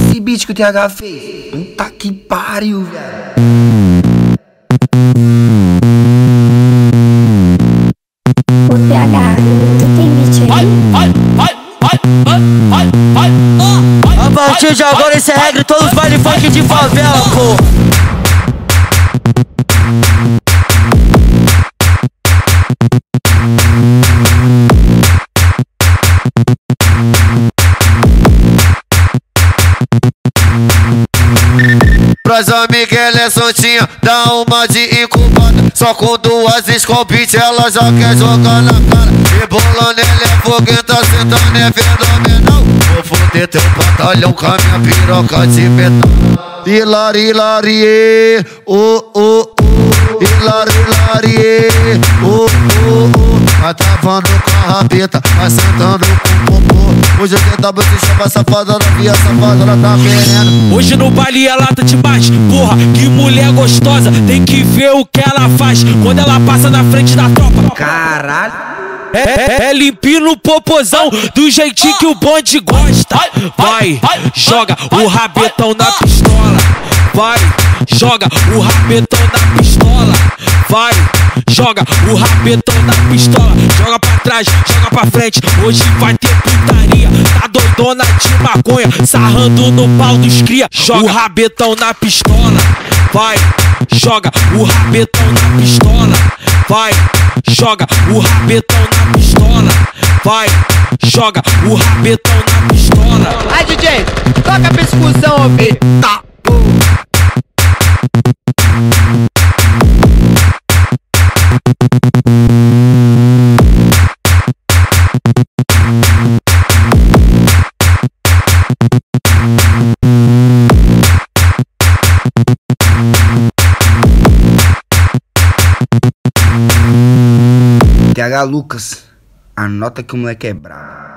esse beat que o TH fez. Puta que pariu, velho. O TH, tu tem beat aí? A partir de agora esse é regra, todos os baile funk de favela, pô. Pras amigas ela é santinha, dá uma de incubada. Só com duas escopite ela já quer jogar na cara. Rebolando ela é foguenta, sentando é fenomenal. Vou foder teu batalhão com a minha piroca de metal. Hilari, hilari, oh, oh, oh. Hilari, hilari, oh, oh, oh. Vai travando com a rabeta, vai sentando com o popô. Hoje eu tentava se chamar safada, ela via safada, ela tá querendo. Hoje no baile ela tá demais, porra, que mulher gostosa. Tem que ver o que ela faz quando ela passa na frente da tropa. Caralho. É limpinho no popozão, do jeitinho que o bonde gosta. Vai, joga o rabetão na pistola. Vai, joga o rabetão na pistola. Vai, joga o rabetão na pistola. Joga pra trás, joga pra frente. Hoje vai ter putaria. Tá doidona de maconha, sarrando no pau dos cria. Joga o rabetão na pistola. Vai, joga o rabetão na pistola. Vai, joga o rabetão na pistola. Vai, joga o rabetão na pistola. Ai, DJ, toca a percussão, ô filho. Tá. TH Lucas, anota que o moleque é brabo.